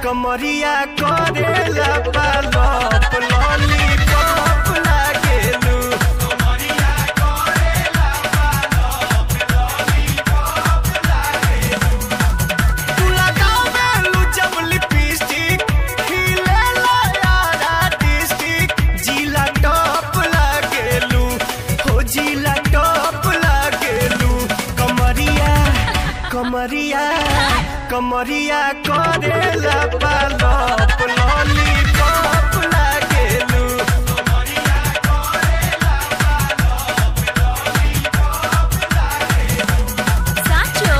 कमरिया करेला पालप लॉलीपॉप लागेलू कमरिया करेला पालप लॉलीपॉप लागेलू तू लगावेलू जब लिपस्टिक खिलेला यारा डिस्ट्रिक्ट जिला टॉप लागेलू हो जिला टॉप लागेलू कमरिया कमरिया कमरिया करेला पालप लॉलीपॉप लागेलू कमरिया करेला पालप लॉलीपॉप लागेलू साचो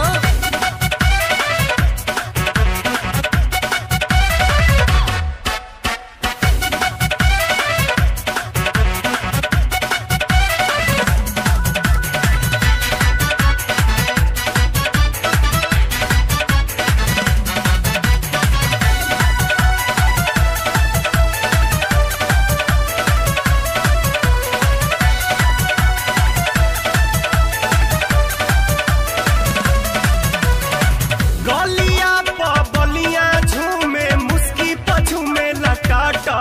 गलिया पबलिया झूमे मुस्की पझूमे लटाटा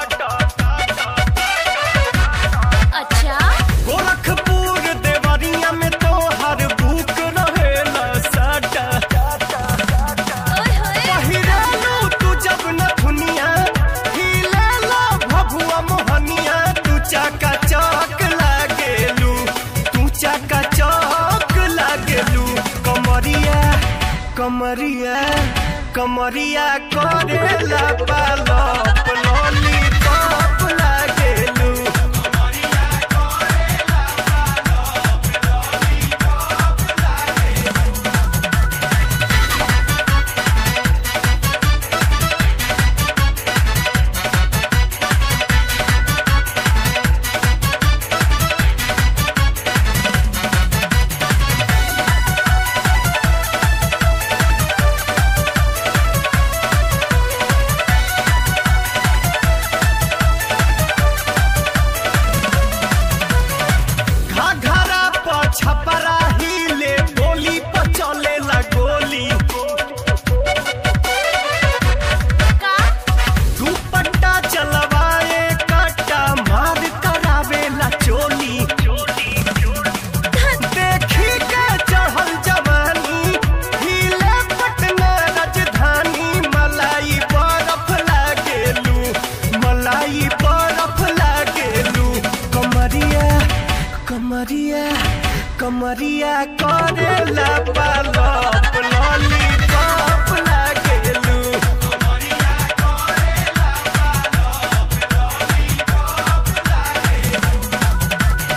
अच्छा गोरखपुर देवरिया में तो हर बुक रहेला साटा ओए होए पहिरालू तू जब न दुनिया हिलेला भभुआ मोहनिया तू चाका चौक लागेलू तू चाका चौक लागेलू कमरिया कमरिया कमरिया करेला पालप लॉलीपॉप लागेलू कमरिया करेला पालप लॉलीपॉप लागेलू घाघरा पर छपरा हिले गोली पर चलेला गोली का दुपट्टा चलवाए काटा मार करावेला चोली देखी के चढ़ल जवानी हिले पटना राजधानी मलाई बर्फ लागेलू मलाई बर्फ लागेलू कमरिया कमरिया कमरिया करेला पालप लॉलीपॉप लागेलू कमरिया करेला पालप लॉलीपॉप लागेलू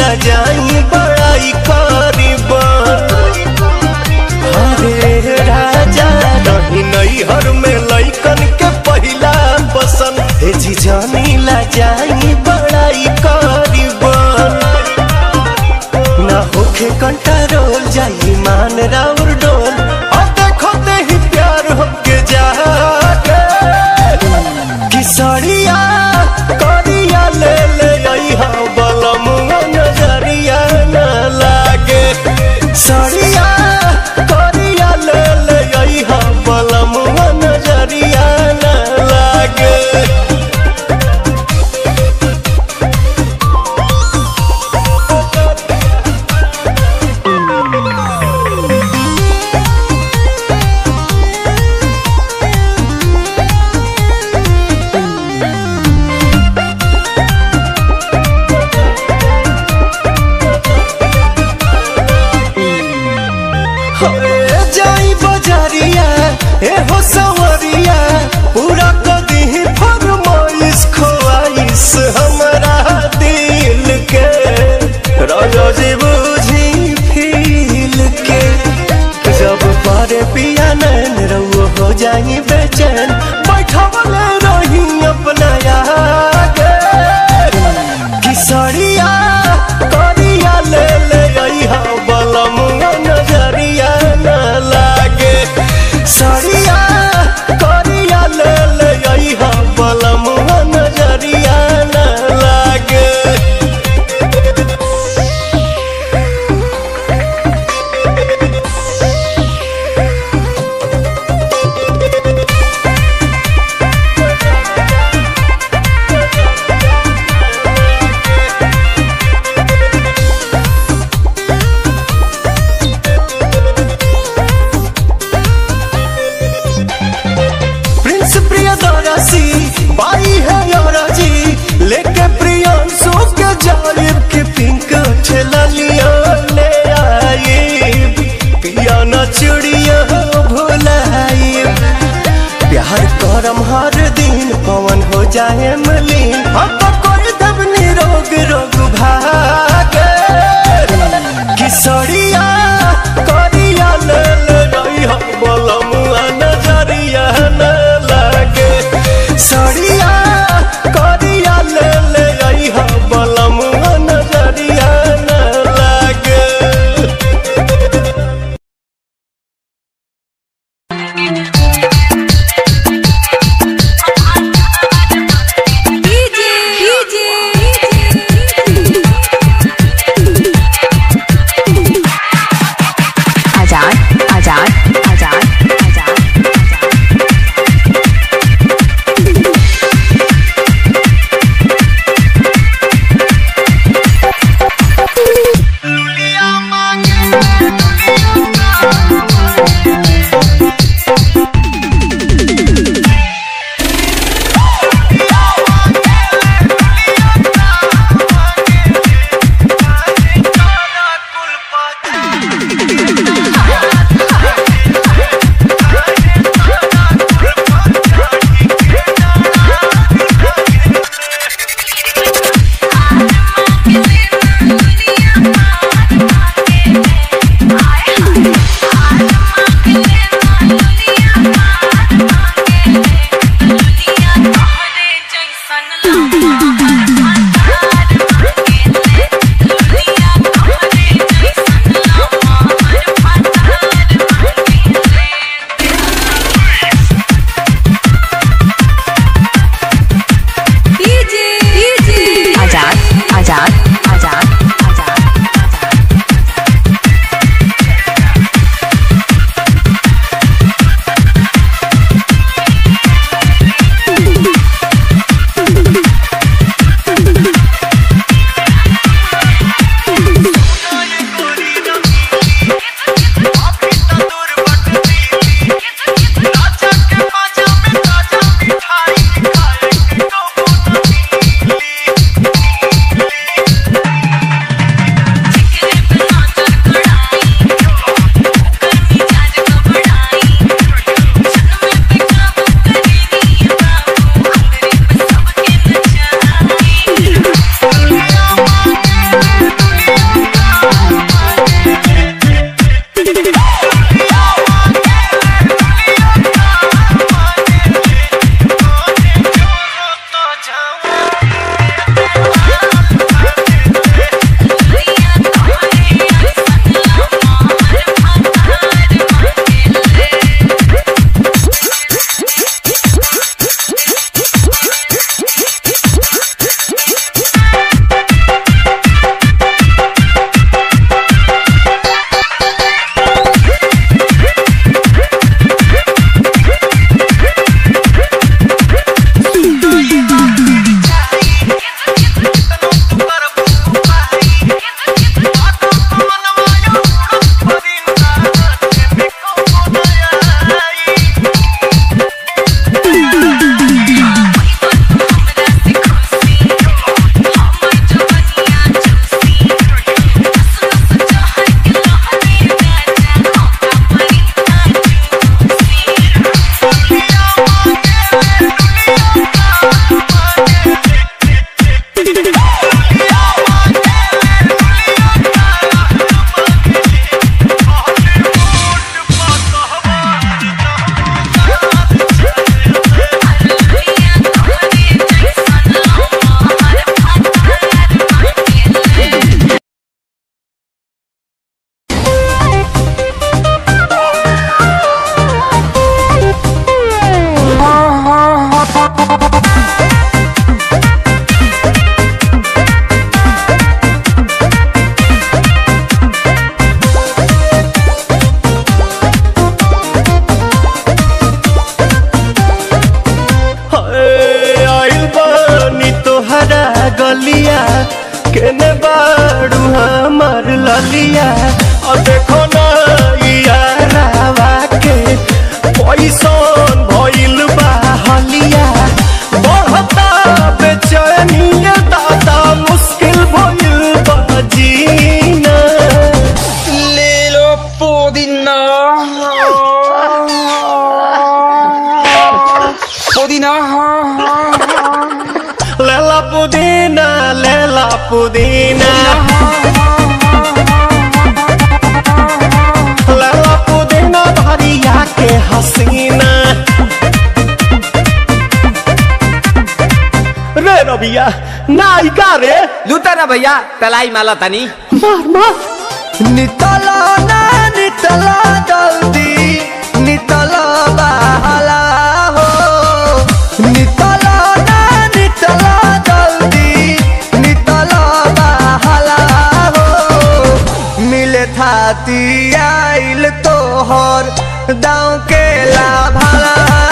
ला जाई बड़ाई करीबन। अरे राजा रही नैहर में लइकन के पहिला पसंद, हे जी जानी ला जाई बड़ाई करीबन। ना होखे कंट्रोल जाई मान राउर डोल, और देखो ते ही प्यार होके जागे। किसरिया करिया ले ले अइहा बलमुआ नजरिया न लागे। सरिया करिया ले ले अइहा बलमुआ नजरिया न लागे। जाई बजारिया ए हो सवरिया, पूरा कदी फरमाइश ख्वाइश हमरा दिल के। राजा जी बुझी फील के, जब पारे पिया नैन रउआ हो जाई बेचैन, बैठवले रही अपना आगे। किसरिया करिया ले ले अइहा बलमुआ नजरिया न लागे। सरिया करिया ले ले अइहा बलमुआ नजरिया न लागे। प्रिंस प्रियदर्शी बाई है याराजी, लेके प्रियांशु के जालिब के पिंक ठेला लिया ले आई। पिया न चुड़िया भुलाई, प्यार करम हर दिन पवन हो जाए मलिन। हम तो कोई दबनी रोग रोग भागे। किसरिया करिया ले ले अइहा बलमुआ नजरिया न लागे। सरिया करिया ले ले अइहा बलमुआ नजरिया न लागे। डीजे बिया नायिका रे लूटा ना भैया तलाई माला तनी मार मार नितला ना नितला जल्दी नितला बहला हो नितला ना नितला जल्दी नितला बहला हो मिले थाती आइल तोहर दाँव के लाभला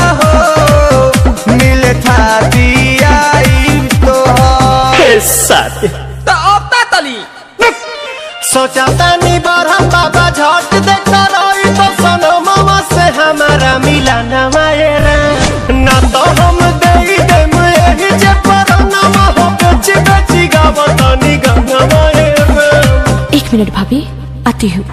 हो मिले थाती आइल तोहर साथ तो अब तली सोचा तानी बरहम बाबा झट देखता रही तो सनमवा से हमारा मिला न मायरा ना तो हम दे देम यही जे परनमा हो बेची बेची गावतानी गंगा मायरा। 1 मिनट भाभी आती हूँ।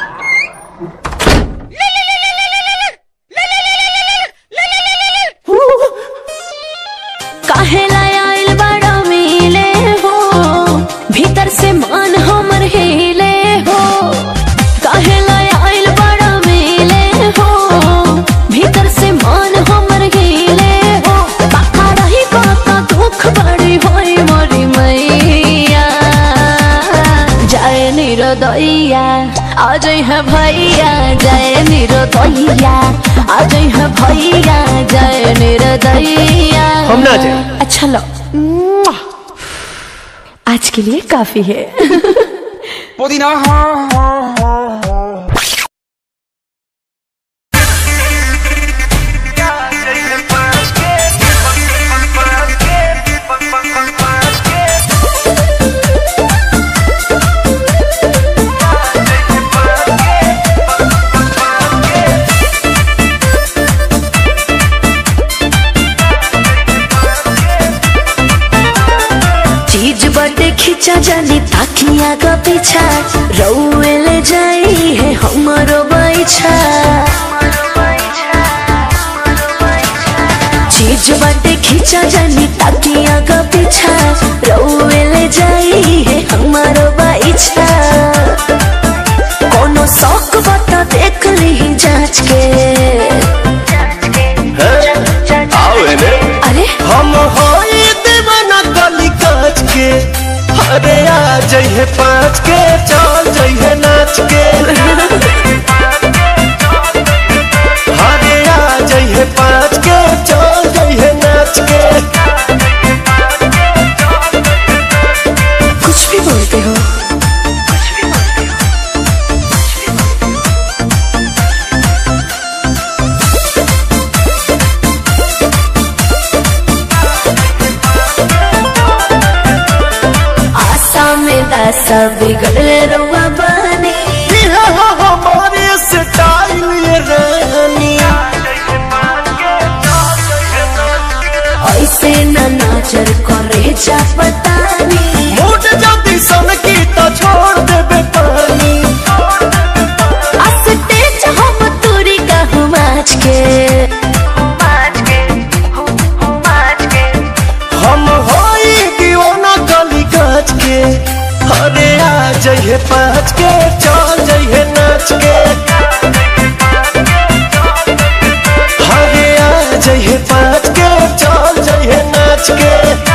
काहे लायल बड़ा मिले हो भीतर से मान हमर हिले हो काहे लायल बड़ा मिले हो भीतर से मान हमर हिले हो बाका रही बाका दुख बड़ी होई मोरी मैया जाए निरोदैया आज है भैया जय निरोदैया आज है भैया जय निरोदैया हम ना जाए। अच्छा लो आज के लिए काफी है। पुदीना चीज बड़े खींचा जानी ताकिया का पीछा रउए ले जाई है हमरो बैठा चीज बड़े खींचा जानी ताकिया का पीछा रउए ले जाई है हमारो बैठा कोनो शौक बता देख ली जांच के अरे हम होई दीवाना गली काच के अरे आ जइहे 5 के चल जइहे नाच के अरे आ जइहे 5 के चल जइहे नाच के कुछ भी बोलते हो। आशा में दासा बिगड़े रुआ बने ये हो हमारे स्टाइल ये रानी ऐसे न नाचर करे जा पतानी मूड जल्दी सन की तो छोड़ देबे पानी अस्तेज हम तुरी कहूँ माच के हम होई दीवाना गली काच के अरे आ जइहे 5 के चल जइहे नाच के अरे आ जइहे 5 के चल जइहे नाच के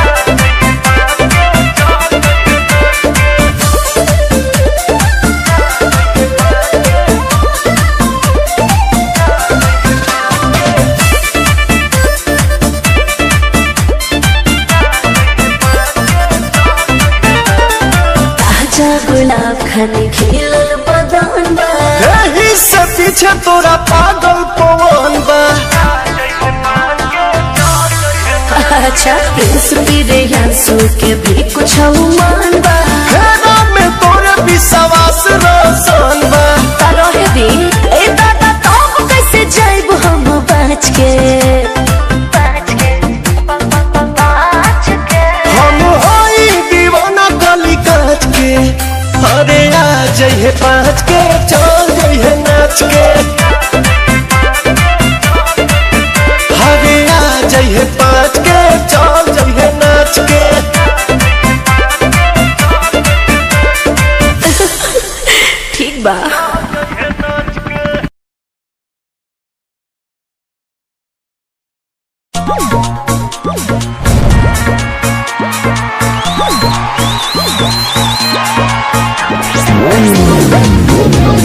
ताजा गुलाब खाने खिलल बदन बा यही से पीछे तोरा पागल पवन बा अच्छा प्रिंस पीरे यांसू के भी कुछ मान बा हेरा में तोरे विश्वास रोशन बा रहे दिन ए दादा तो कैसे जाइब हम बच के हम होई दीवाना गली काच के अरे आ जइहे 5 के चल जइहे नाच के अरे आ जइहे 5 के चल जइहे नाच के ठीक बा।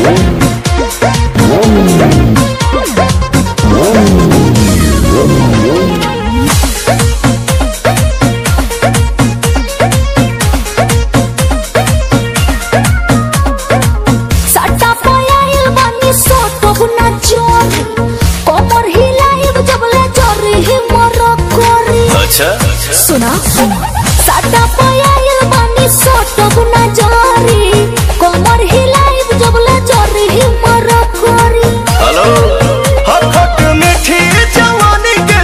सुना साटा पायल बानी सोटो गुना जारी कमर हिलाइब जबले जरी मर करी। हेलो हखट मीठी जवानी के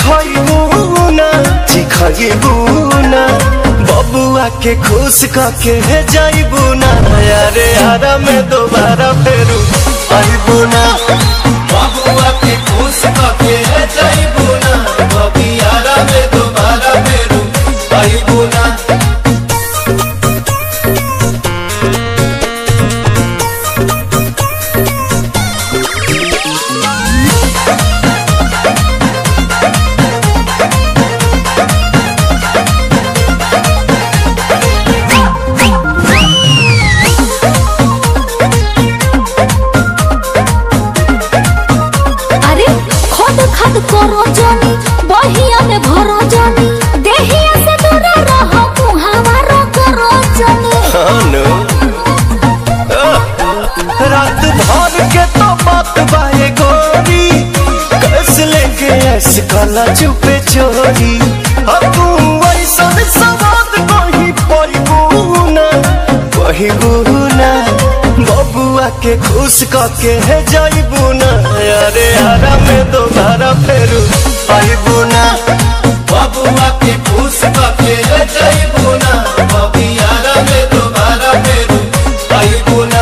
चिखाइबू ना बबुआ के खुश करके जाइबू ना यारे हरा में दोबारा फेरू आइबू ना बबुआ के खुश करके जाइबू ना बबियारा में दोबारा फेरू आइबू ना। करो जानी बहिया में भरो जानी देहिया से दूर रहो मुहावरा करो जानी। रात भर के तो बात बाए गोरी कैस लेके ऐसे काला चुपे चोरी तू ऐसा सवाद कहीं पहिबू ना बबुआ के खुश करके जाइबू ना यारे हरा में दोबारा फेरू आइबू ना बबुआ के खुश करके जाइबू ना बबियारा में दोबारा फेरू आइबू ना।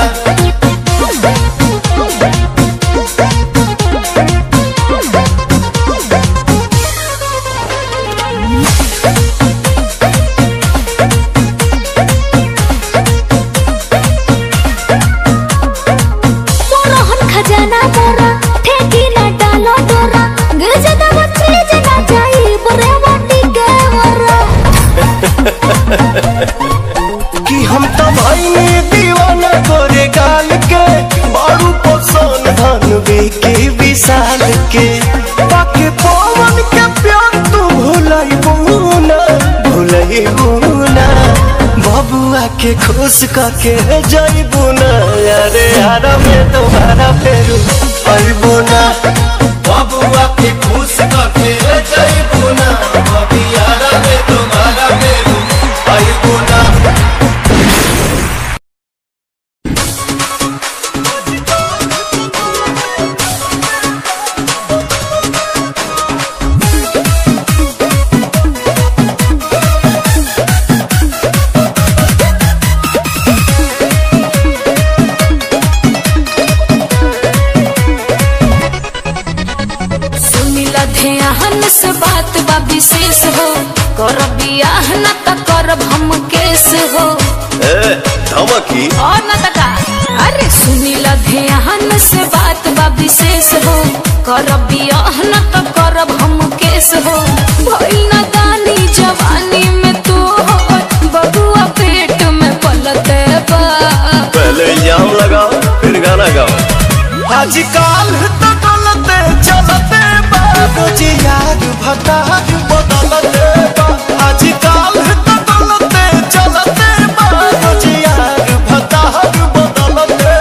कि हम तो भाई दीवाना गोरे गाल के बारू पोसन धन बेके विशाल के पाके पवन के प्यार तू भुलाइबू ना बबुआ के खुश करके जाइबू ना यारे हरा में दोबारा फेरू आइबू ना बबुआ के खुश करके जाइबू ना बबियारा में दोबारा फेरू आइबू ना। ध्यान से बात बा विशेष हो करब बियाह न त करब हम केस हो धमकी और न तका अरे सुनील ध्यान से बात बा विशेष हो करब बियाह न त करब हम केस हो भइल न गानी जवानी में तू हो बबुआ पेट में पलते बा पहले इल्जाम लगाओ फिर गाना गाओ आजकल तो गलते चलते मुझे याद भतार बदलते आजकल तो गलते चलते मुझे याद भतार बदलते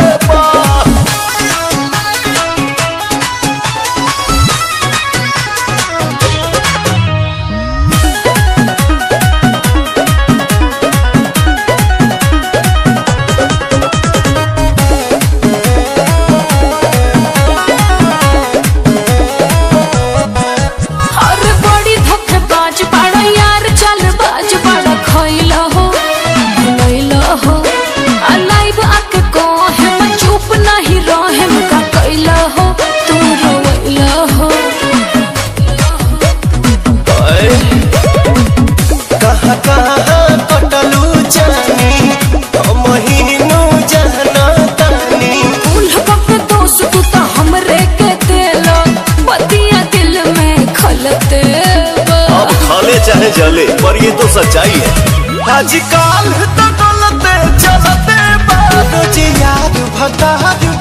चाहे जले पर ये तो सच्चाई है आजकल तो गलते चलते मुझे याद भतार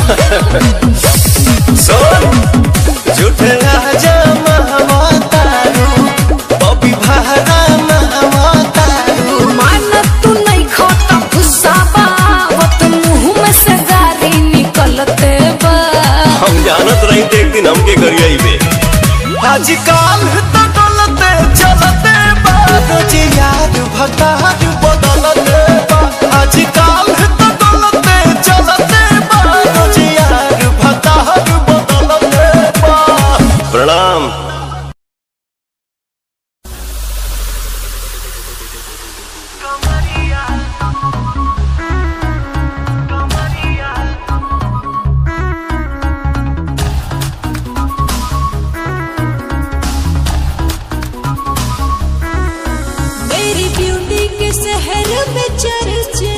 सुन झूठे राजा महमतारू बबी भारा महमतारू मान तू नहीं खाता गुस्साबा वो तो मुंह में से गाली निकलते बा। हम जानत रही थे एक दिन हमके करिए बे आजकल तो डलते चलते बा रोज यार भतार बदलते बा आजकल तो डलते चलते बा रोज यार भतार बदलते बा। प्रणाम। मेरी ब्यूटी के शहर में चर्चे,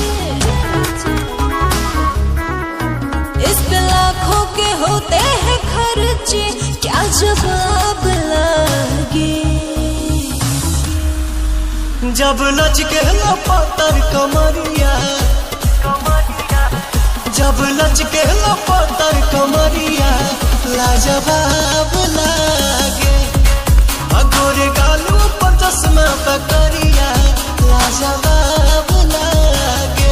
इस पे लाखों के होते हैं खर्चे, क्या जवाब लागे। जब लचके लपतर कमरिया जब लचके लपतर कमरिया लाजवाब लागे अगोरे गालू पर चश्मा पकड़िया लाजवाब लागे।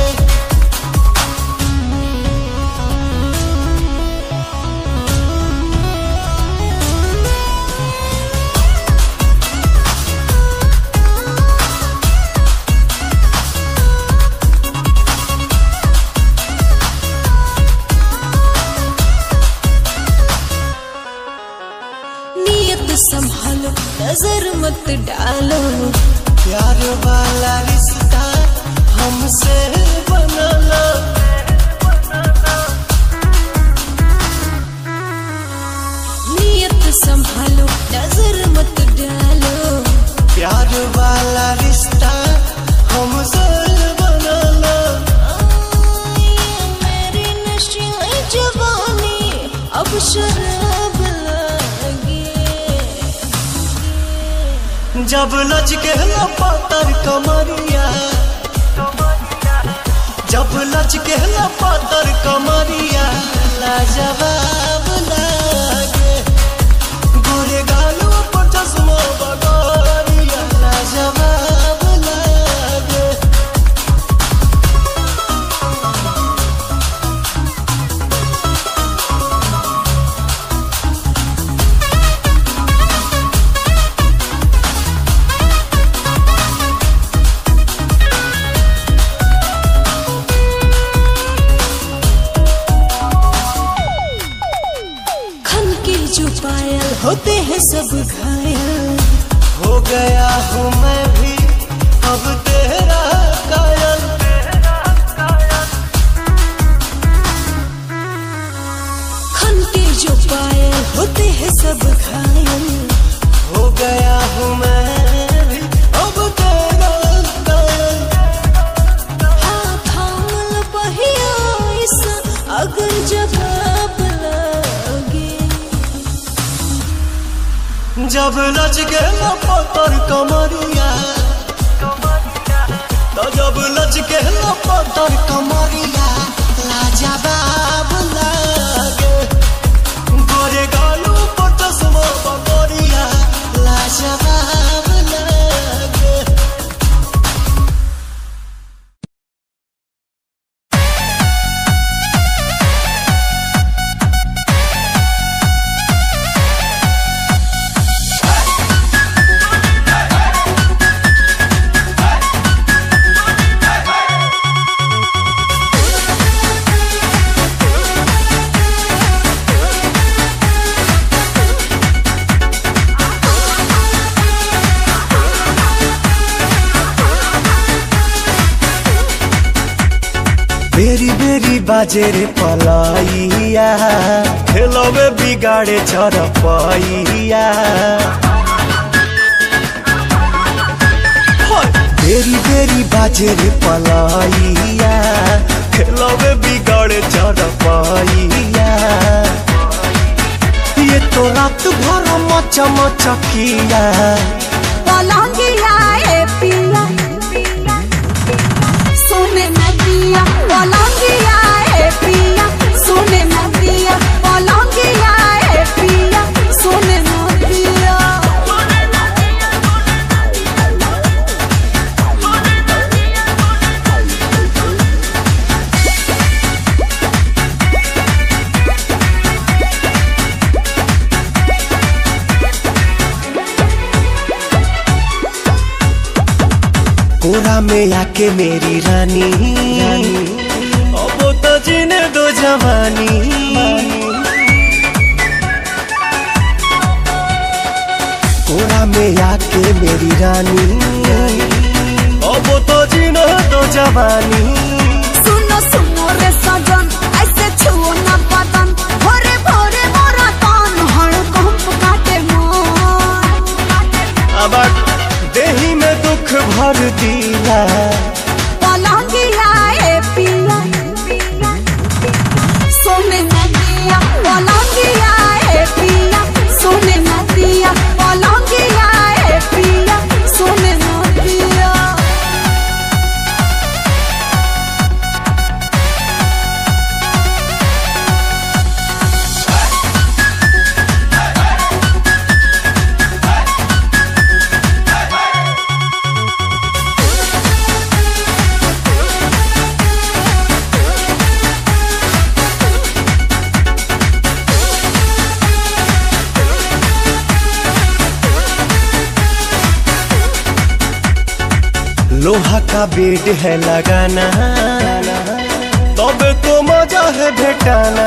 नियत संभालो नजर मत डालो, प्यार वाला रिश्ता हमसे बना लो। नियत संभालो नजर मत डालो, प्यार वाला रिश्ता हमसे बना लो। मेरी नशीली जवानी अब शराब लागे। जब लचके लपतर कमरिया जब लचके लपतर कमरिया लाजवाब लागे गोरे गालू पर चश्मा बगरिया लाजवाब लागे। खन के जो पायल होते हैं सब घायल, हो गया हूँ मैं भी अब तेरा कायल खन के जो पायल होते हैं सब घायल, हो गया हूँ मैं भी अब तेरा कायल। हाँ थामल पहिया ऐसा अगर जवाब लागे। जब लचके लपतर कमरिया तो जब लचके लपतर कमरिया लाजवाब लागे गोरे गालू पर चश्मा पकड़िया लाजवाब लागे। बेरी बेरी बाजे रे पलाइया खेलवे बिगाड़े चरपैया बेरी बेरी बाजे रे पलाइया खेलवे बिगाड़े चरपैया ये तो रात भर मचा मचकिया पलंगिया ए पिया सोने में पिया पलंगिया ए पिया सोने में आके मेरी रानी अब तो जीने दो जवानी। कोरा में आके मेरी रानी अब तो जीने दो जवानी। सुनो सुनो रे सजन ऐसे छुओ ना बदन भोरे भोरे मोरा कान हड़कंप काटे मन। अब देही में दुख भर दिया पलंगिया ए पिया सोने न दिया पलंगिया ए पिया सोने न दिया पलंगिया ए पिया सोने न दिया। लोहा का बेड है लगाना तब तो मजा है भेटाना।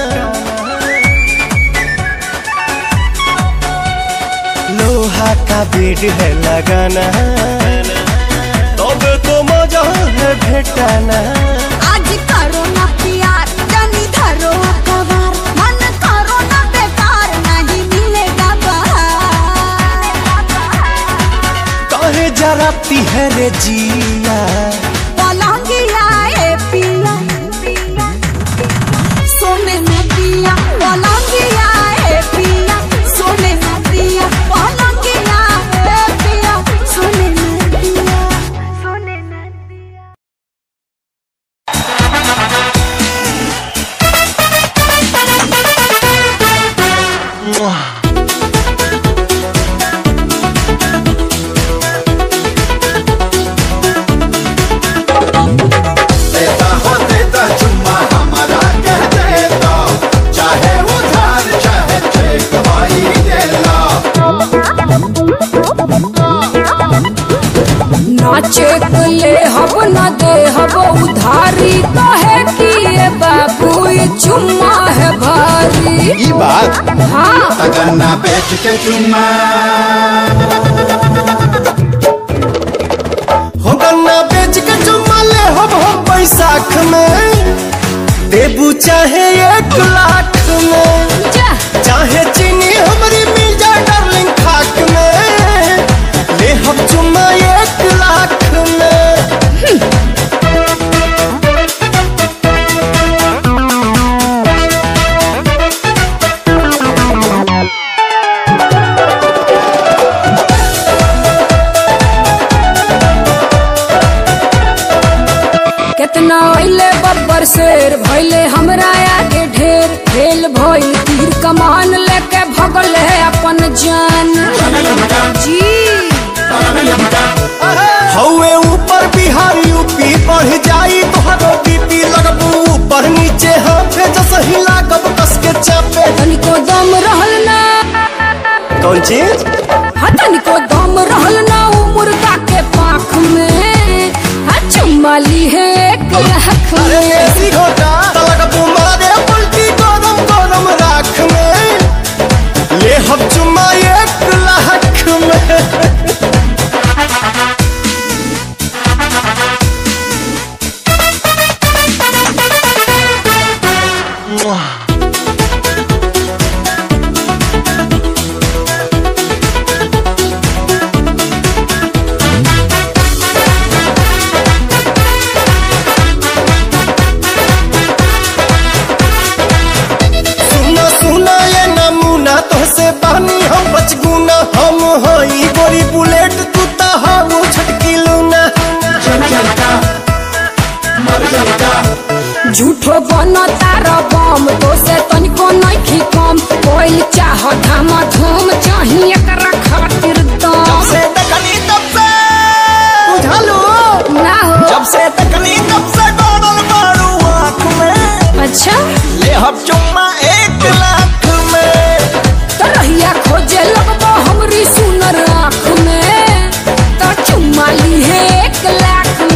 लोहा का बेड है लगाना तब तो मजा है भेटाना। आज करो ना प्यार जानी धरो अखबार मन करो ना बेकार नहीं मिलेगा बाहर। काहे जराती है रे जिया पलंगिया ए पिया सोने न दिया पलंगिया ए पिया सोने न दिया पलंगिया ए पिया सोने न दिया सोने न दिया। देता हो देता चुम्मा हमारा कह देता, चाहे उधार चाहे चेक भाई दे ला। ना चेक ले हब ना दे हब उधारी कहे कि ये बाबू ये चुम्मा है भारी। ई बात हाँ अगर ना बेच के चुम्मा हो गन्ना बेच के चुम्मा ले हम बैसाख में देबू चाहे 1 लाख में। जा चाहे चीनी हमारी मिल जाए डार्लिंग खाक में ले हम चुम्मा 1 लाख में। कितना अइले बब्बर शेर भइले हमरा आगे ढेर फेल भइल तीर कमान लेके भगल है अपन जान जी। हौवे ऊपर बिहार यूपी बढ़ जाई तोहरो बीपी लगबू ऊपर नीचे हाथे जस हिला कब कस के चापे। तनिको दम रहल ना कौन चीज हाँ तनिको दम रहल ना उ मुर्गा के पाख में हाँ चुम्मा ली है 1 लाख अरे में। ऐसी घोटा लगबू मारे उल्टी गरम गरम राख में ले हम चुम्मा 1 लाख में। सुना सुना ये नमूना तोहसे पानी हम बचगुना हम हई गोरी बुलेट तू ता हाउ छटकी लूना। झूठो बना तारा बम तो से तनिको नहीं कम कोई चाह धाम धूम चाहिए एकरा खातिर दम से तकनी तब से बुझालो ना हो। जब से तकनी तब से डोडल मारू आँख में अच्छा ले हम चुम्मा 1 लाख में। तरहिया खोजे लगबो हमरी सुनर आँख में तो चुम्मा ली है 1 लाख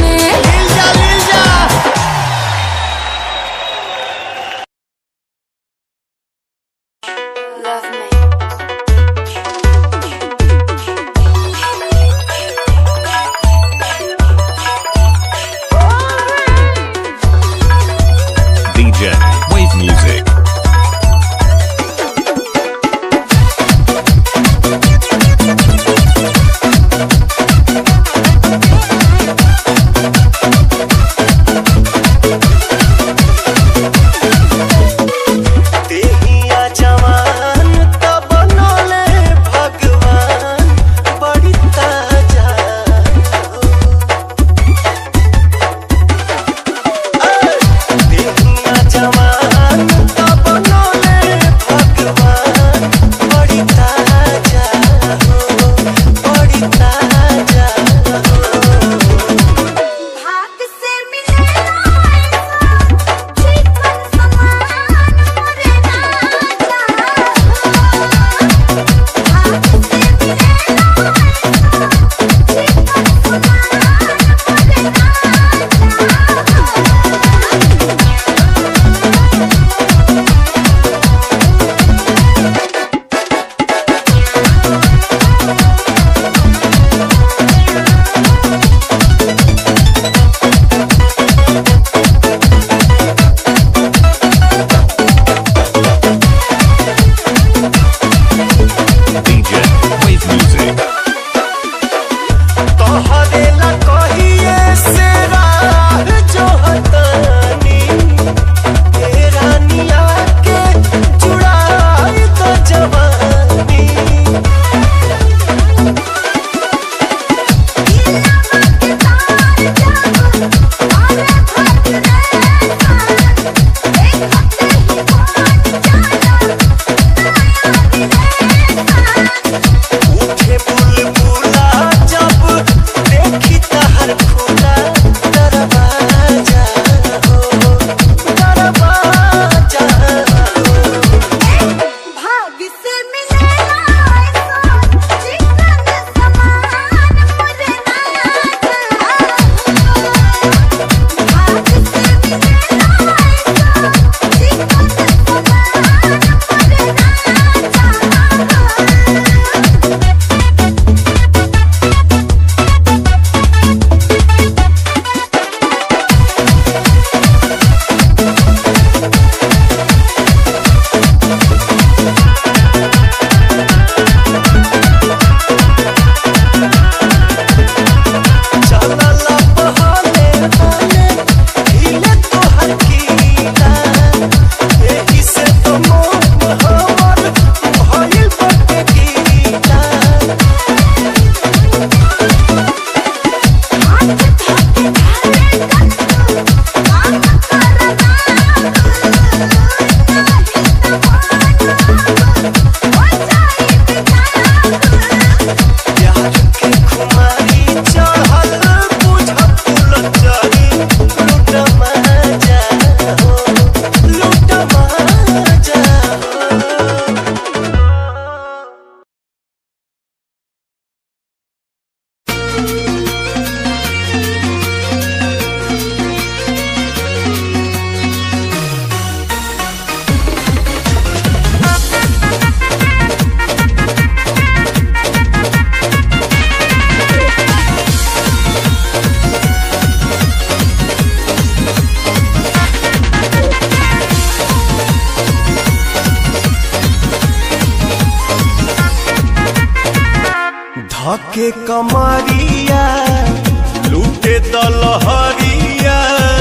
धके कमरिया लूटे दलहरिया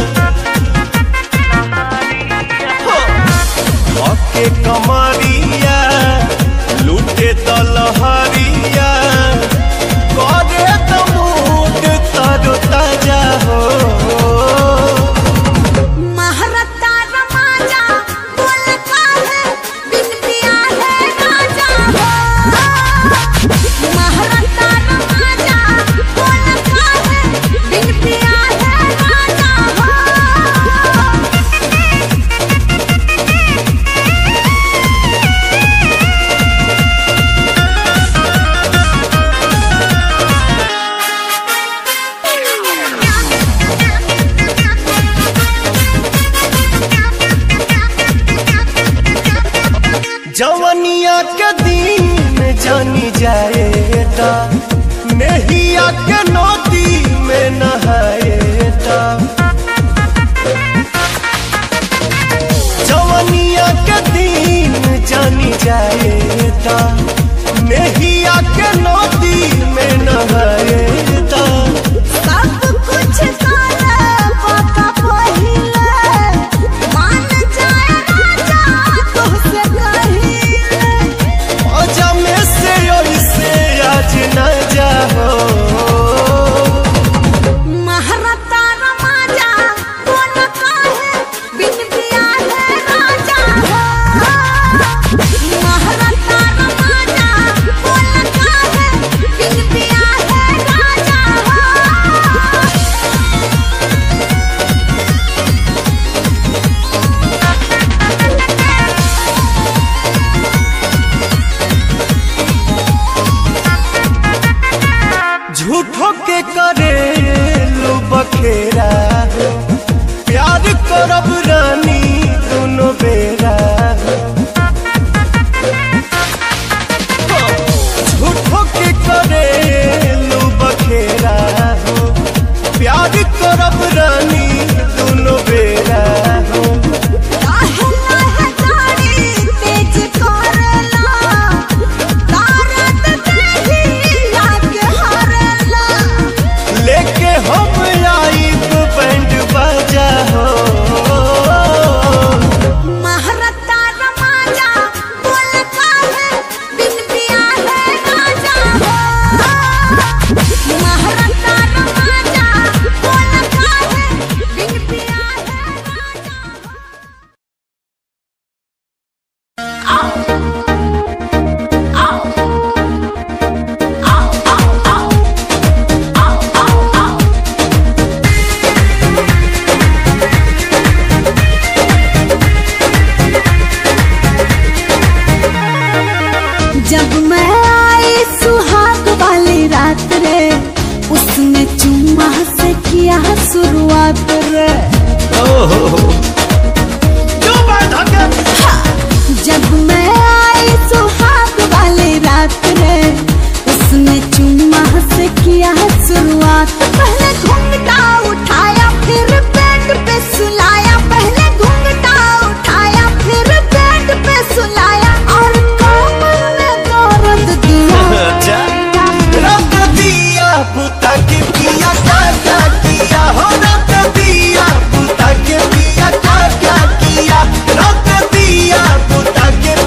धके कमरिया लूटे दलहरिया करे तो मूड तरो ताजा हो महारता रमाजा बोल का है बिन पिया है राजा हो महारता रमाजा बोल का है बिन पिया है राजा हो जवनिया के दिन जानी जाएता नहिया के नदी में नहाएता जवनिया के दिन जानी जाएता नहिया के नदी में नहाएता सब कुछ काला पका पहिले मान जाए राजा तुझसे कहिले अजा में से ओइसे आज न जाओ महारता रमाजा बोल का है बिन पिया है राजा हो महारता रमाजा बोल का है बिन पिया है राजा हो झूठो के करे लो बखेरा हो प्यार करब रानी दोनों बेरा हो झूठो के करे लो बखेरा हो प्यार करब रानी दोनों बेरा हो काहेला है गाड़ी तेज करला तारत देही लागे हरला लेके हम आइब बैंड बाजा हो महारता रमाजा बोल का है बिन पिया है राजा हो महारता रमाजा बोल का है बिन पिया है राजा जब मैं आई सुहाग वाली रात रे उसने चुम्मा से किया शुरुआत रे जब मैं आई सुहाग वाली रात रे उसने चुम्मा से किया शुरुआत पहले घूंघटा उठाया फिर बेड पे सुलाया पहले घूंघटा उठाया फिर बेड पे सुलाया और कमर में दर्द दिया रख दिया बुता के पिया क्या किया हो रख दिया बुता के पिया क्या किया रख दिया बुता के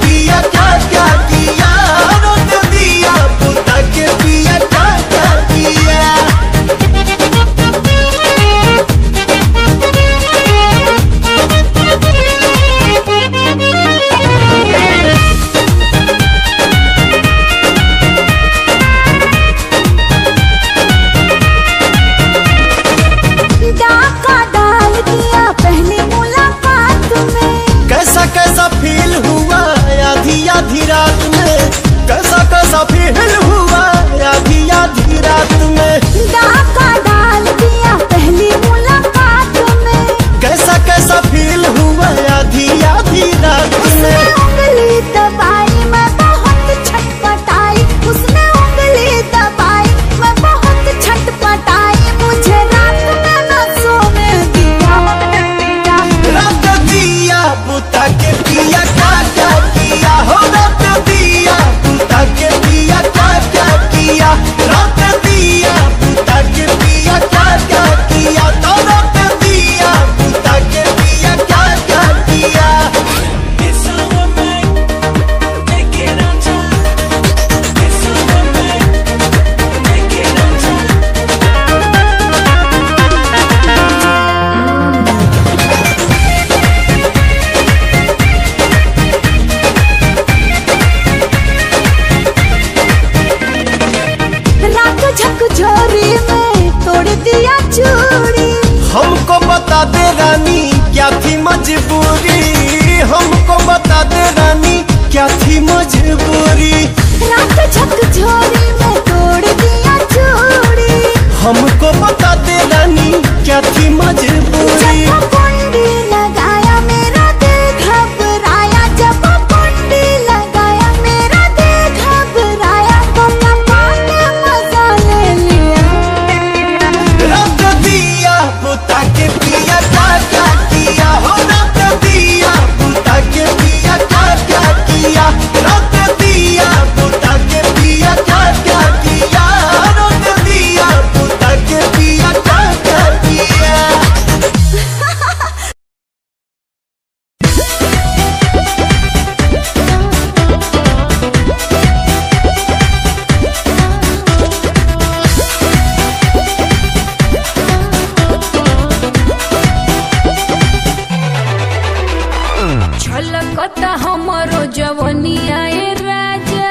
छलकता हमरो जवनिया ए राजा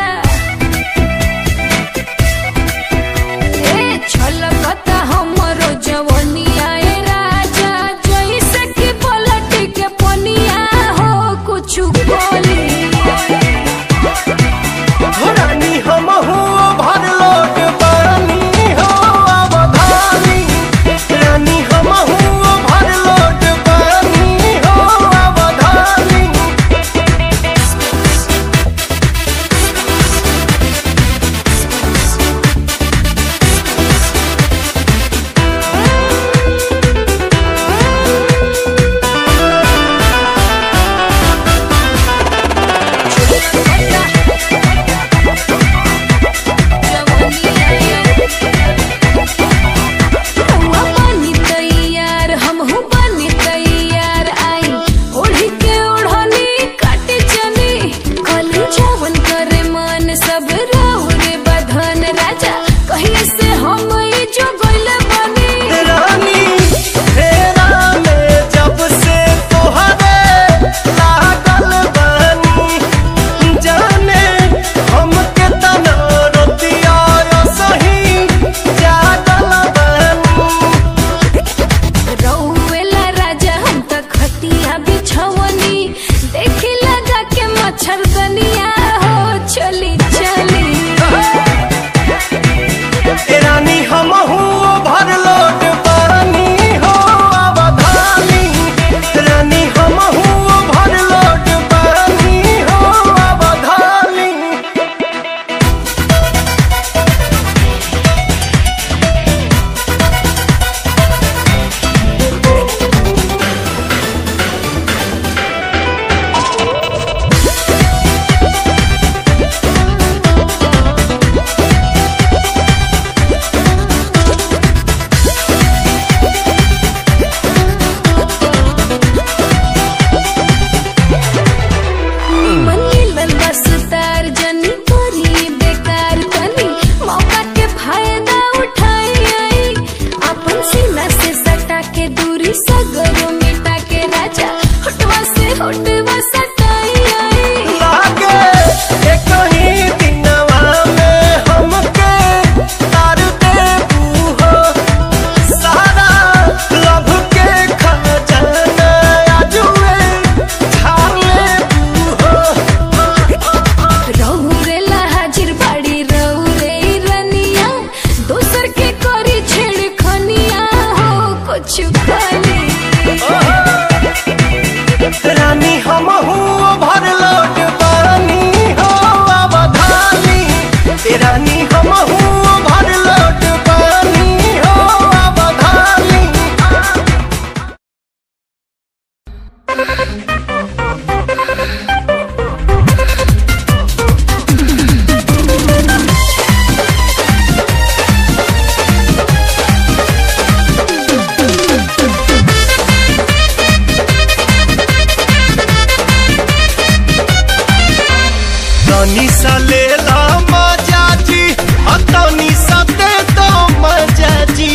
छलकता हमरो जवनिया ए राजा जैसे कि पलट के पनिया हो कुछ बोली रानी हम हो भर लोट पानी हो अवधानी रानी हम हो भर लोट पानी हो अवधानी रानी हम हो भर लोट पानी हो अवधानी रानी हम हो भर लोट पानी हो अवधानी तनी सा ले ला मजा जी तनी सा दे दो मजा जी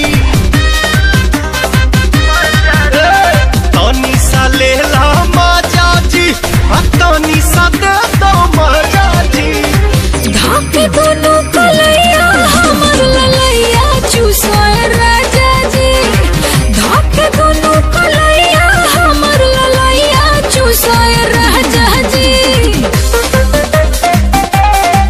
तनी सा ले ला मजा जी तनी सा दे दो मजा जी धाके दोनों कलैया हमर ललैया चूसोए राजा जी धाके दोनों कलैया हमर ललैया चूसोए राजा जी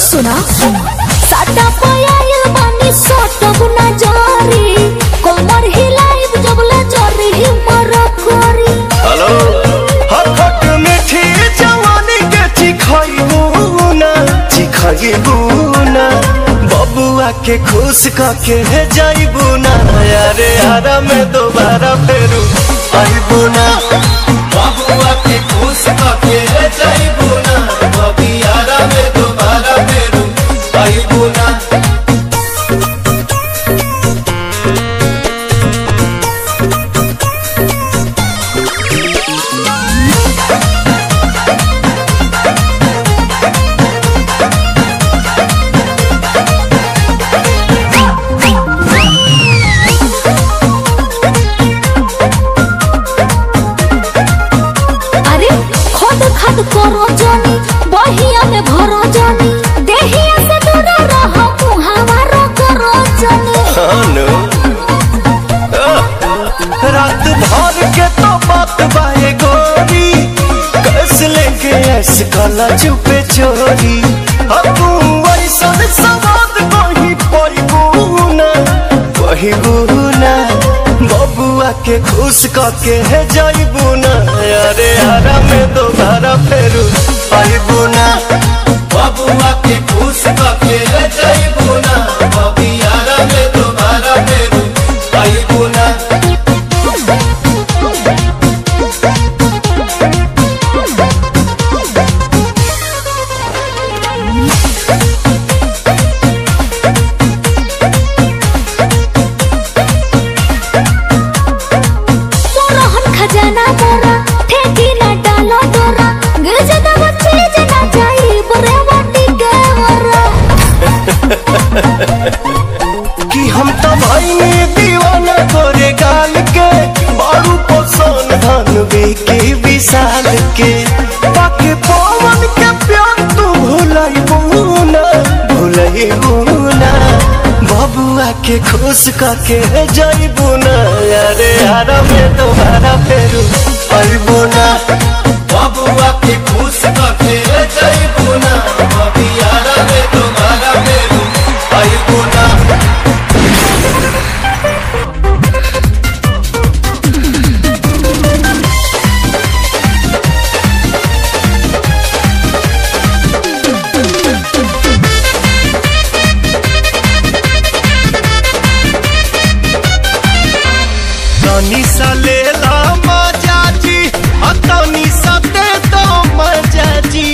सुना साटा पायल बानी सोटब ना जारी कोमर हिलाइब जबला जरी मर करी। हेलो हखट मीठी जवानी के चिखाइबू ना बबुआ के खुश करके जाइबू ना यारे यारा में दोबारा फेरू आइबू ना बबुआ के खुश करके जाइबू ना बबी यारा में दोबारा फेरू आइबू ना। करो जानी बहिया में भरो जानी देहिया से दूर रह मुहावरा करो जानी। रात भर के तो बात बाए गोरी कस लेके ऐसे काला चुपे चोरी तू ऐसा सवाद कहीं पहिबू ना बबुआ के खुश करके जाइबू ना यारे यारा में दोबारा फेरू आइबू ना बबुआ के खुश करके जाइबू ना बबी यारा में दोबारा फेरू आइबू ना। खजाना मोरा ठेकी ना डालो डोरा गिर जदा बच्चे जना जाई बरे वाटी के वरा कि हम तो भाई दीवाना तोरे गाल के बारू पसंद धन के विशाल के बाकी पवन के प्यार तू भुलाइबू ना बबुआ के खुश करके जाइबू ना यारे यारा में दोबारा फेरू आइबू ना बबुआ के खुश करके जाइबू ना बबी यारा में दोबारा फेरू आइबू ना। तनी सा ले ला मजा जी तनी सा दे दो मजा जी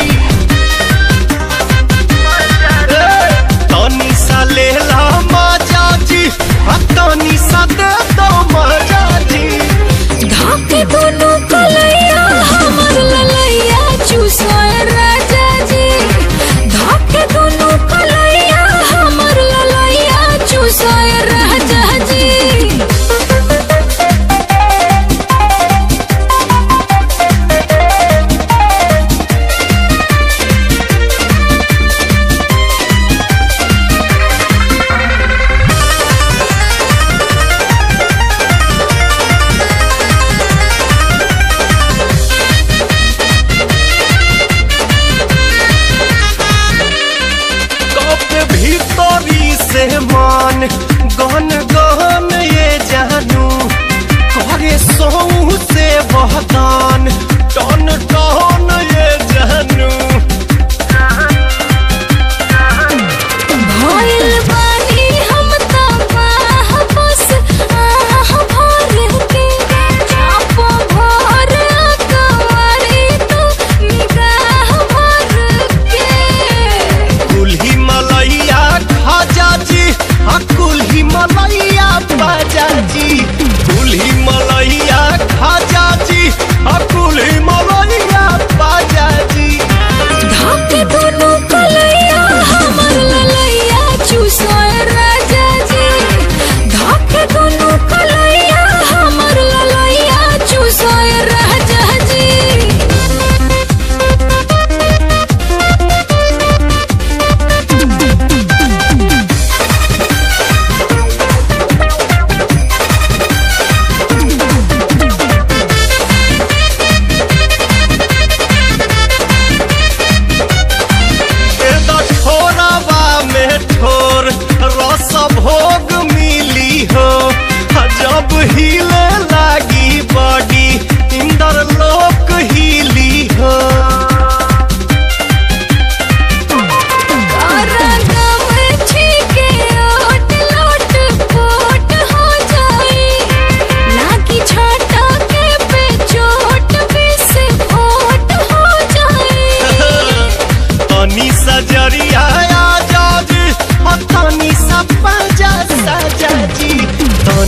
तनी सा ले ला मजा जी तनी सा दे दो मजा जी। धाके दोनों कलैया हमर ललैया चूसोए राजा जी धाके दोनों कलैया हमर ललैया चूसोए राजा जी।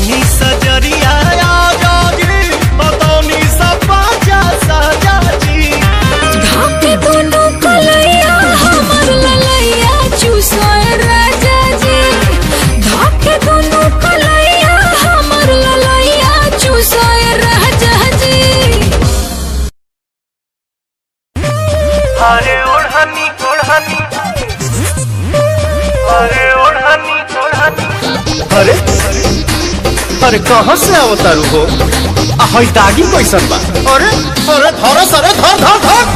तनी सजरिया जागी तनी सपाजा साजा जी ढाके दोनों कलैया हमर ललैया चूसोए राजा जी ढाके दोनों कलैया हमर ललैया चूसोए राजा जी अरे ओढ़नी ओढ़नी अरे ओढ़नी ओढ़नी अरे अरे कहाँ से अवतारू हो हई दागी कैसन बा अरे अरे धर सरे धर धर धर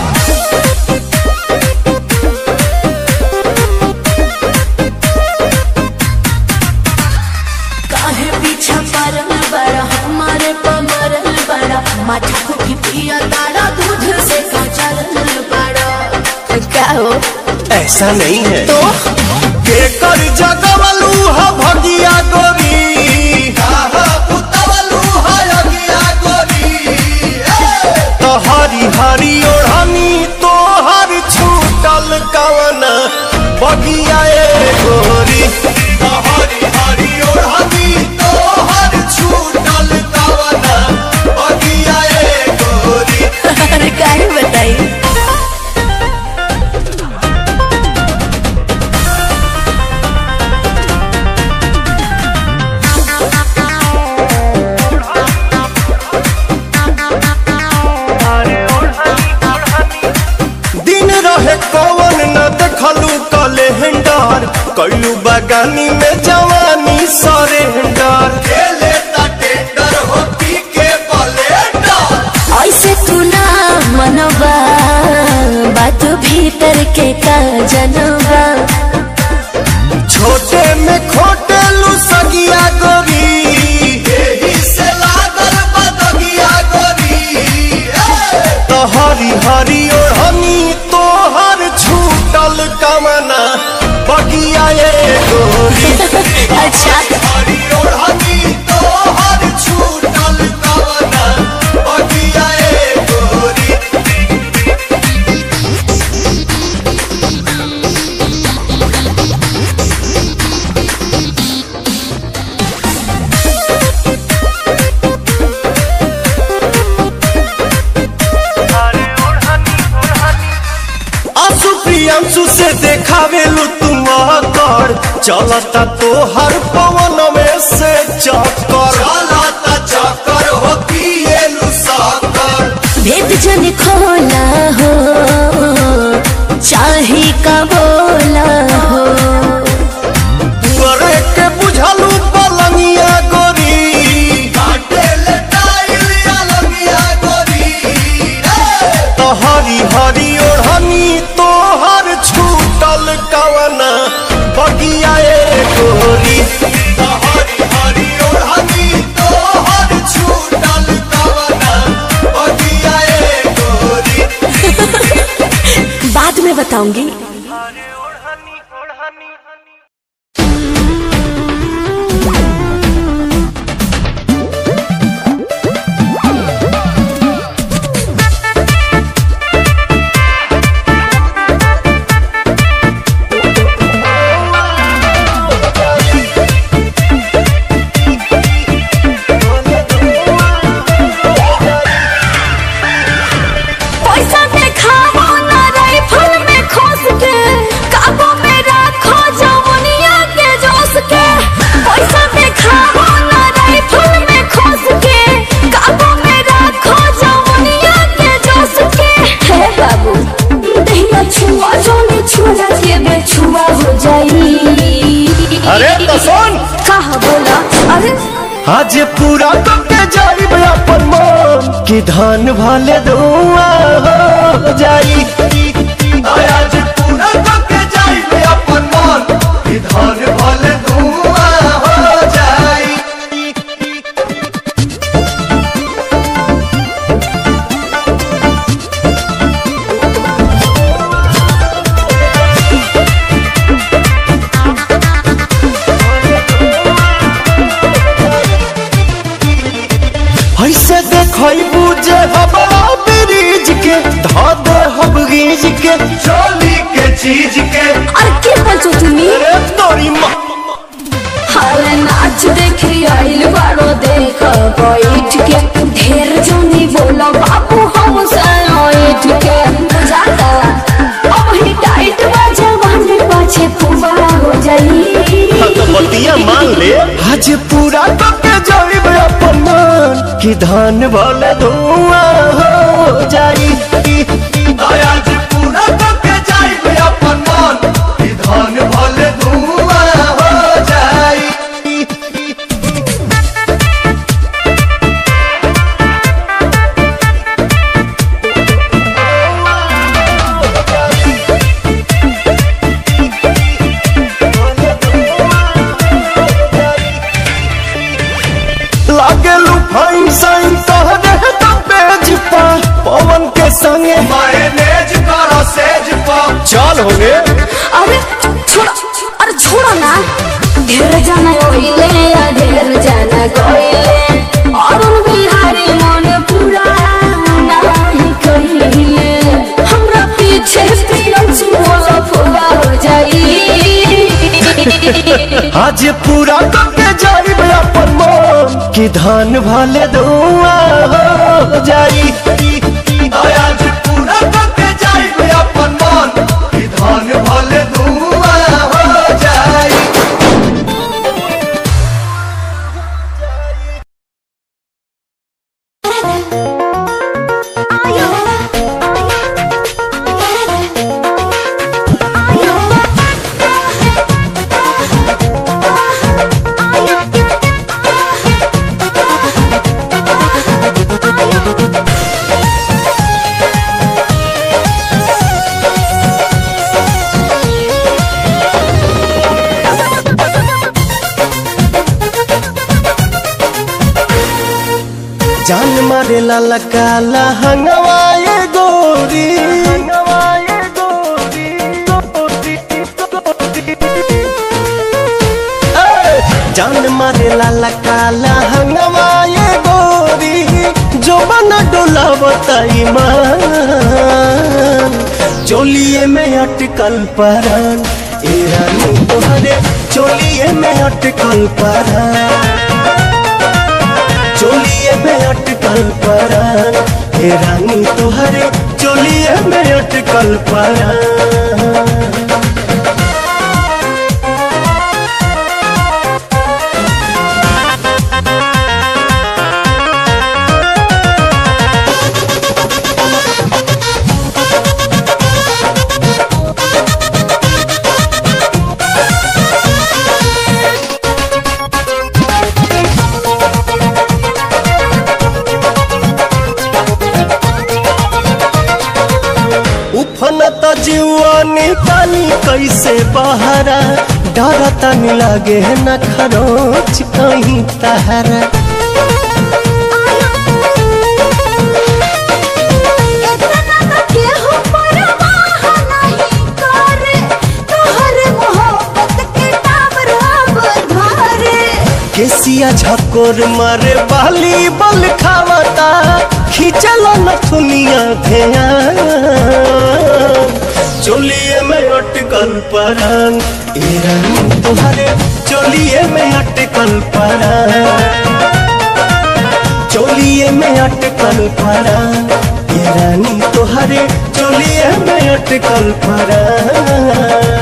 काहे पीछा परल बड़ा हमारे पमरल बड़ा माथा को की पिया तारा दूध से काचरल बड़ा क्या हो ऐसा नहीं है तो केकर जगवलू ह भगिया गोरी पुतवलू ह अगिया गोरी तो हरी हरी ओढ़नी तो हर छूटल कवन बगिया ए गोरी तो हरी हरी ओढ़नी तो हर छूटल कवन बगिया ए गोरी अरे काहे बताई कौन न देखलू कैलेंडर कैलू बगानी में जवानी सरेंडर खेले टेंडर होती के ब्लेंडर ऐसे तू ना मनवा बात भीतर के का जनवा छोटे में खोटे लू सगिया गोरी यही से लागल बदगिया गोरी तो हरी हरी ओढ़नी छूटल कमना बगिया ए गोरी अच्छा हरी ओढ़नी तो हर छूटल कमना बगिया ए गोरी प्रियांशु से देखावेलू तुम कर चलता तो हर पवन में से चक्कर चलता चक्कर होती साकर भेद जन खोला हो चाहे का बोला हो तुअरे के बुझलू पलंगिया गोरी काटे ले टाइल अलगिया गोरी तो हरी हरी ओढ़नी तो हर छूटल कवना बगिया ए गोरी तो हरी हरी ओढ़नी तो हर छूटल कवना बगिया ए गोरी बाद में बताऊंगी अरे तो सुन कहा बोला अरे आज पूरा करके जाई अपन मन कि धान भाले धुआं हो जाई आज पूरा करके जाई अपन मन कि धान भाले धुआं हो जाई ऐसे देखबू जे हमारा ब्रिज के धा दे हम गीज के चोली के चीज के अरे के बोलছো তুমি अरे तोरी माँ अरे नाच देखी आइल बारो देख बैठ के ढेर जोनी बोलो बाबू हम साइठ के बुझाता अब ही टाइट बाजा बांधे पाछे फुबा हो जाई तो बतिया मान ले आज पूरा करके जाइब अपन मन कि धान भले धुआं हो जाई आज पूरा करके जाइब अपन मन कि धान भले धुआं हो जाई। लागेलू फाइन साइन तोहरे तो पेज पा पवन के संगे मायनेज करो सेज पा चल होगे। अरे छोड़ो ना ढेर जाना ओइले या ढेर जाना गोइले अरुण बिहारी मन पूरा नहीं कहिले हमरा पीछे तीरन सुबह फुबा हो जाई आज पूरा करके जाइब अपन मन कि धान भले धुआं हो जाई आज पूरा करके जाइब अपन मन कि धान भले धुआं हो जाई। जान मारे लाला काला हंगवाए गोरी जान मारे लाला काला हंगवाए गोरी जो बना डोला बताई मान चोलिए में अटकल परान ए रानी तोहरे चोलिए में अटकल परान चोलिए में अटकल परान हे रानी तोहरे चोलिए में अटकल परान। उफनत जीवानी तानी कैसे बहरा डरता नहीं लागे न खरोच कहीं तहरा केसिया झकोर मारे बाली बल खावता खींचल नथुनिया ध्यान चोलिए में अटकल परान ए रानी तुम्हारे चोलिए में अटकल परान चोलिए में अटकल परान ए रानी तुम्हारे चोलिए में अटकल परान।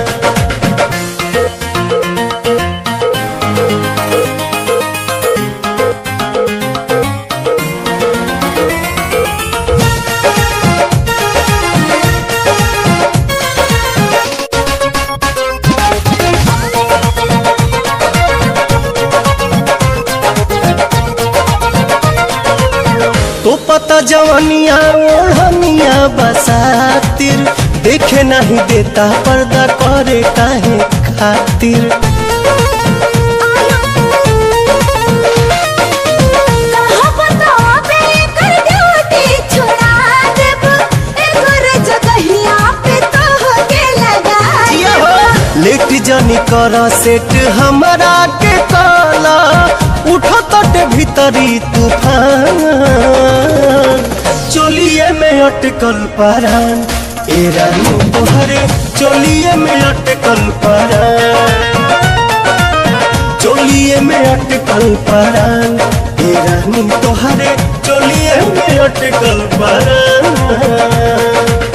तो पता जवानिया ओढ़निया बसातिर देखे नहीं देता पर्दा करे काहे खातिर लेट जानी कर सेट हमारा के काला उठो तट भीतरी तूफान चोलिए में अटकल परान ए रानी तोहरे चोलिए में अटकल परान चोलिए में अटकल परान, हे रानी तोहरे चोलिए में अटकल परान।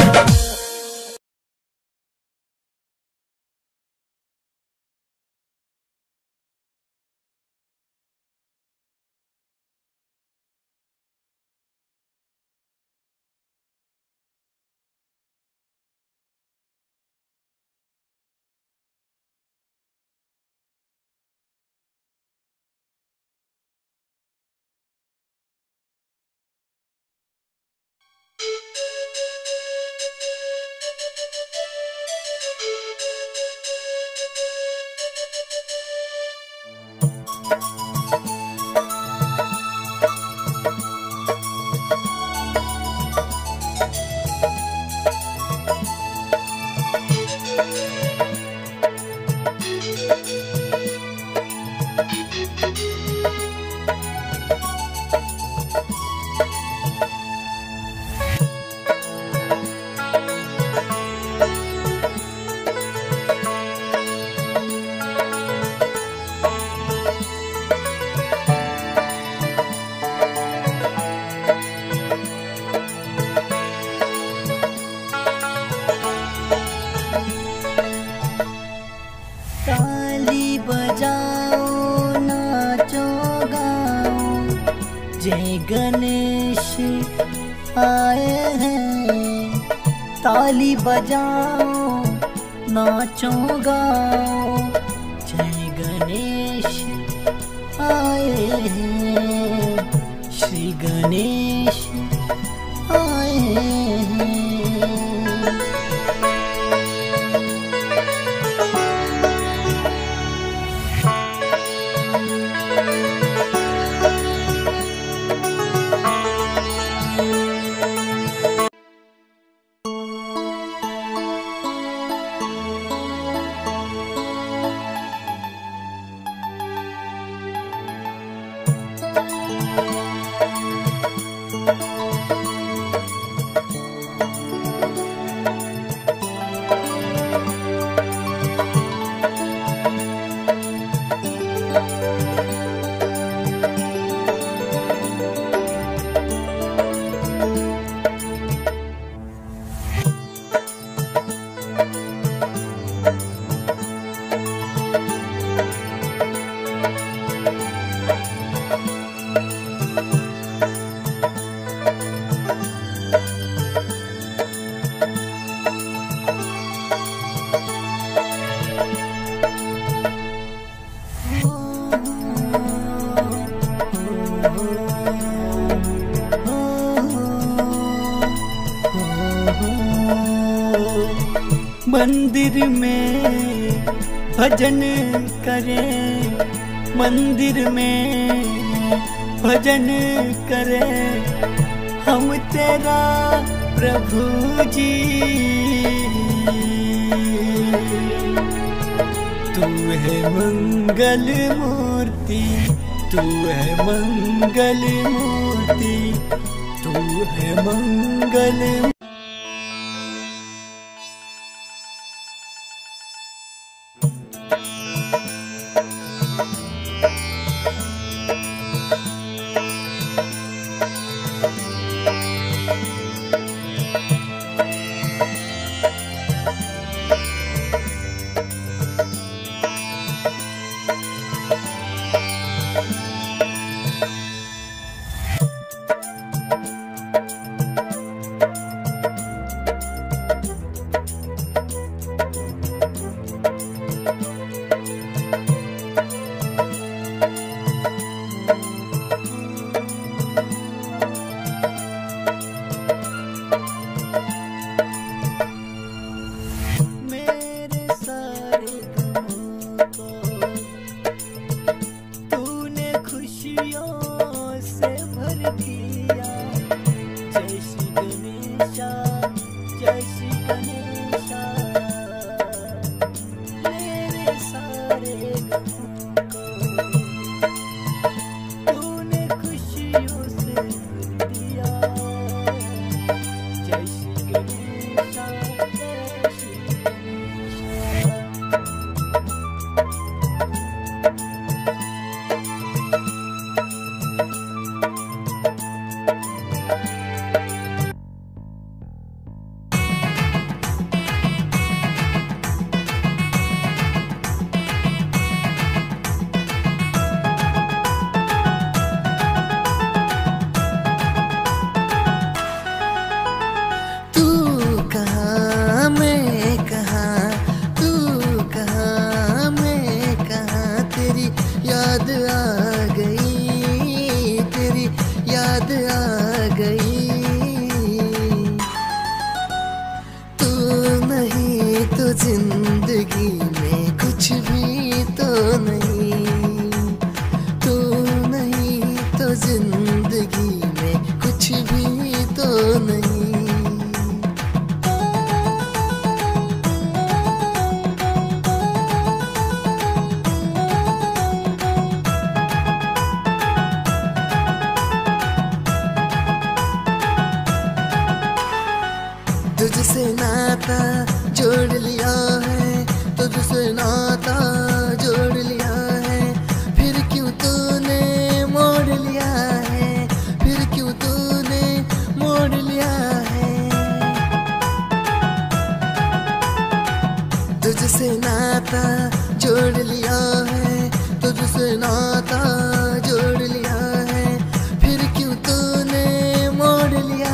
गणेश आए हैं, ताली बजाओ नाचो गाओ, जय गणेश आए हैं, श्री गणेश आए हैं। मंदिर में भजन करें, मंदिर में भजन करें हम तेरा प्रभु जी। तू है मंगल मूर्ति, तू है मंगल मूर्ति, तू है मंगल। जिंदगी में कुछ भी तो नहीं। तुझसे नाता जोड़ लिया है, तुझसे नाता जोड़ लिया है, फिर क्यों तूने मोड़ लिया है, फिर क्यों तूने मोड़ लिया है। तुझसे नाता जोड़ लिया है, तुझसे नाता जोड़ लिया है, फिर क्यों तूने मोड़ लिया।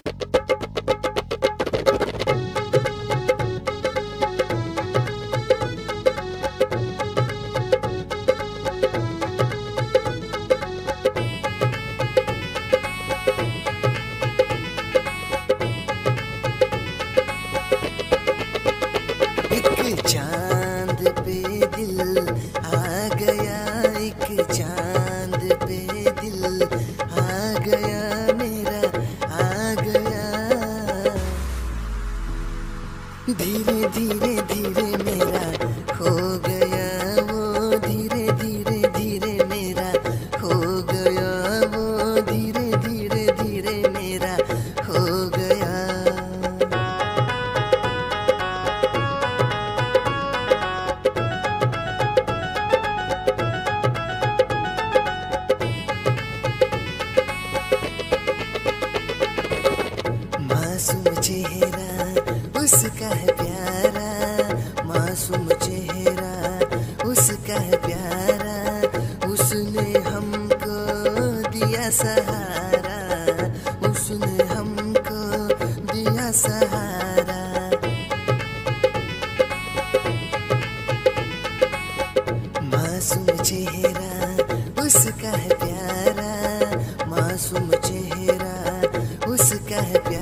एक चांद पे दिल आ गया, एक चांद पे दिल आ गया मेरा, आ गया। धीरे धीरे धीरे मेरा हो गया वो, धीरे धीरे धीरे मेरा हो गया वो, धीरे धीरे धीरे मेरा हो गया। मासूम चेहरा उसका है प्यारा, मासूम चेहरा उसका है प्यारा, उसने हमको दिया सहारा, उसने हमको दिया सहारा। मासूम चेहरा उसका है प्यारा, मासूम चेहरा उसका है प्यारा।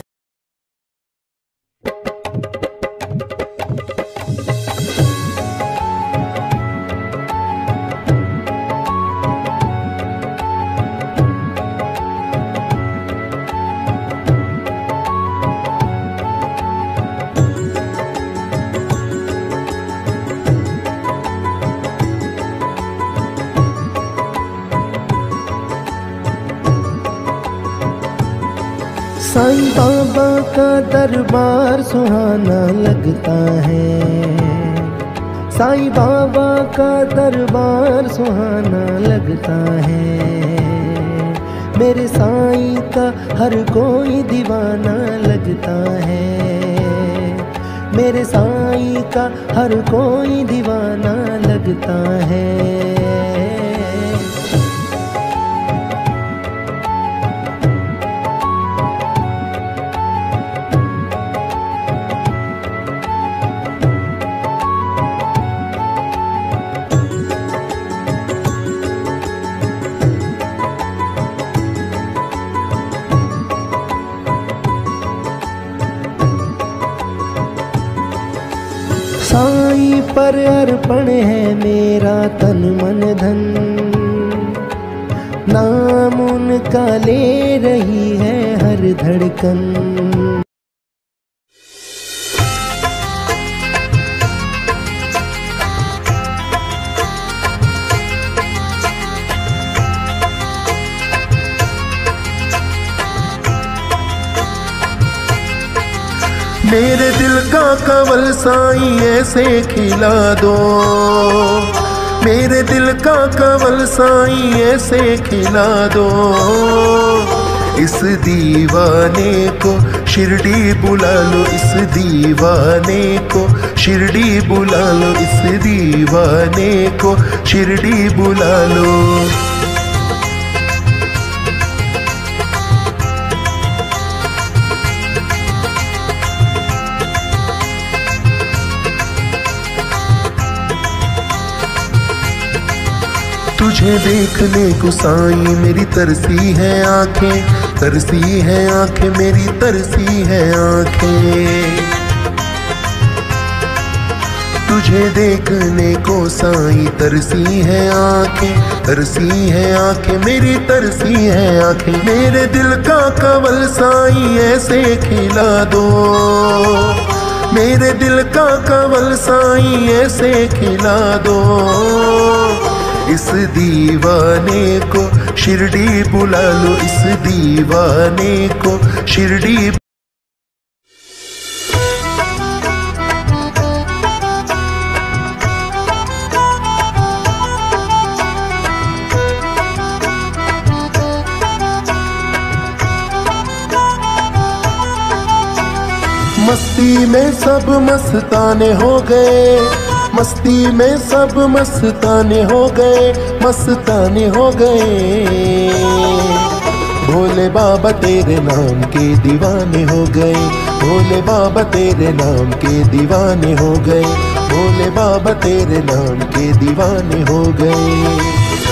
साईं बाबा का दरबार सुहाना लगता है, साईं बाबा का दरबार सुहाना लगता है, मेरे साईं का हर कोई दीवाना लगता है, मेरे साईं का हर कोई दीवाना लगता है। साईं पर अर्पण है मेरा तन मन धन, नाम उनका ले रही है हर धड़कन। मेरे दिल का कमल साईं ऐसे खिला दो, मेरे दिल का कमल साईं ऐसे खिला दो, इस दीवाने को शिरडी बुला लो, इस दीवाने को शिरडी बुला लो, इस दीवाने को शिरडी बुला लो। तुझे देखने को साईं मेरी तरसी है आंखें, तरसी है आंखें मेरी तरसी है आंखें। तुझे देखने को साईं तरसी है आंखें, तरसी है आंखें मेरी, तरसी है आंखें। मेरे दिल का कवल साईं ऐसे खिला दो, मेरे दिल का कवल साईं ऐसे खिला दो। इस दीवाने को शिरडी बुला लो, इस दीवाने को शिरडी। मस्ती में सब मस्ताने हो गए, मस्ती में सब मस्ताने हो गए, मस्ताने हो गए। भोले बाबा तेरे नाम के दीवाने हो गए, भोले बाबा तेरे नाम के दीवाने हो गए, भोले बाबा तेरे नाम के दीवाने हो गए।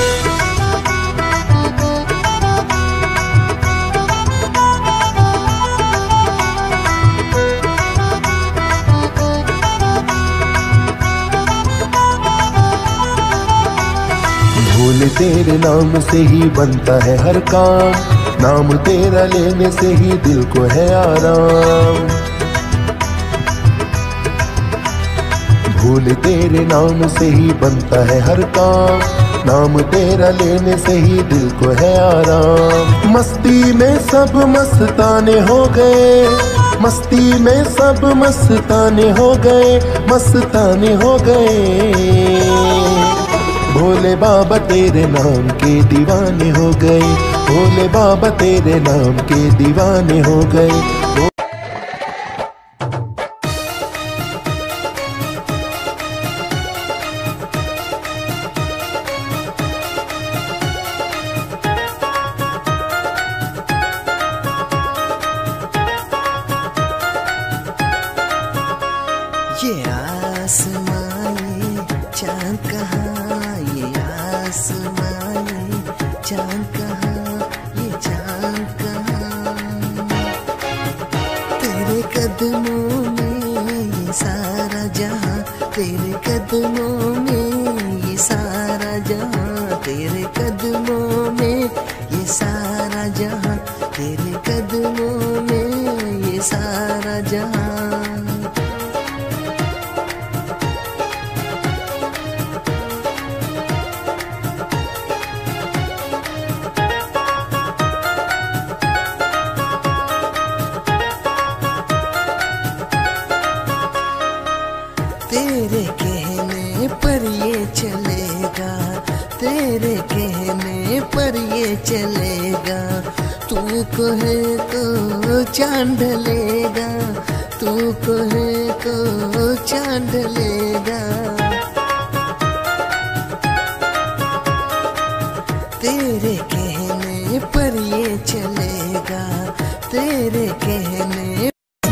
भोले तेरे नाम से ही बनता है हर काम, नाम तेरा लेने से ही दिल को है आराम। भोले तेरे नाम से ही बनता है हर काम, नाम तेरा लेने से ही दिल को है आराम। मस्ती में सब मस्ताने हो गए, मस्ती में सब मस्ताने हो गए, मस्ताने हो गए। भोले बाबा तेरे नाम के दीवाने हो गए, भोले बाबा तेरे नाम के दीवाने हो गए। ये आसमानी चांद कहाँ, ये आसमानी चांद कहाँ, ये चांद कहाँ। तेरे कदमों में ये सारा जहां, तेरे कदमों में ये सारा जहां, तेरे कदमों में ये सारा जहां, तेरे कदमों में ये सारा जहां। तेरे कहने पर ये चलेगा, तेरे कहने पर ये चलेगा। तू कहे तो चांद ढलेगा, तू कहे तो चांद ढलेगा। तेरे कहने पर ये चलेगा, तेरे कहने।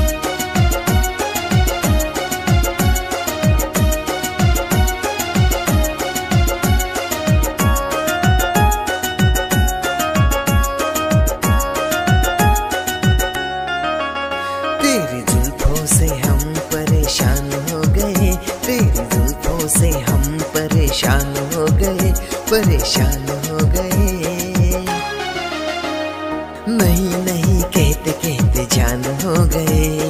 तेरी जुल्फों से हम परेशान हो गए, तेरी जुल्फों से हम परेशान हो गए, परेशान हो गए। नहीं नहीं कहते कहते जान हो गए।